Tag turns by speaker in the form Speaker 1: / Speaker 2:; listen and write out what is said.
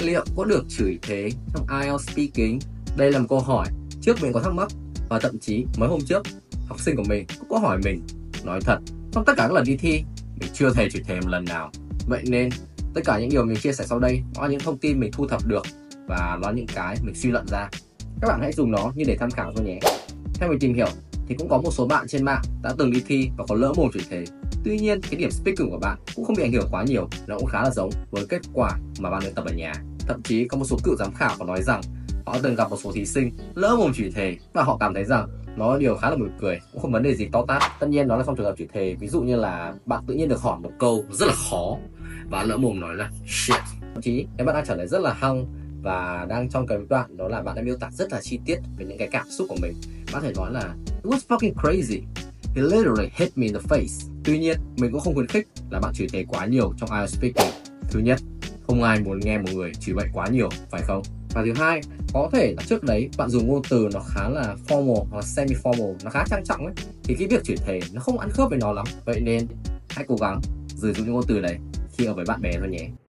Speaker 1: Liệu có được chửi thế trong IELTS speaking? Đây là một câu hỏi trước mình có thắc mắc, và thậm chí mấy hôm trước học sinh của mình cũng có hỏi mình. Nói thật, trong tất cả các lần đi thi, mình chưa thể chửi thề một lần nào. Vậy nên tất cả những điều mình chia sẻ sau đây đó là những thông tin mình thu thập được, và nó là những cái mình suy luận ra. Các bạn hãy dùng nó như để tham khảo thôi nhé. Theo mình tìm hiểu thì cũng có một số bạn trên mạng đã từng đi thi và có lỡ mồm chửi thề. Tuy nhiên cái điểm speaking của bạn cũng không bị ảnh hưởng quá nhiều, nó cũng khá là giống với kết quả mà bạn luyện tập ở nhà. Thậm chí có một số cựu giám khảo có nói rằng họ từng gặp một số thí sinh lỡ mồm chửi thề và họ cảm thấy rằng nó là điều khá là buồn cười, cũng không vấn đề gì to tát. Tất nhiên đó là trong trường hợp chửi thề, ví dụ như là bạn tự nhiên được hỏi một câu rất là khó và lỡ mồm nói là shit. Thậm chí nếu bạn đang trả lời rất là hăng và đang trong cái đoạn đó là bạn đã miêu tả rất là chi tiết về những cái cảm xúc của mình, bạn có thể nói là it was fucking crazy, he literally hit me in the face. Tuy nhiên mình cũng không khuyến khích là bạn chửi thề quá nhiều trong IELTS speaking. Thứ nhất, không ai muốn nghe một người chửi bậy quá nhiều, phải không? Và thứ hai, có thể là trước đấy bạn dùng ngôn từ nó khá là formal hoặc là semi formal, nó khá trang trọng ấy, thì cái việc chửi thề nó không ăn khớp với nó lắm. Vậy nên hãy cố gắng sử dụng những ngôn từ đấy khi ở với bạn bè thôi nhé.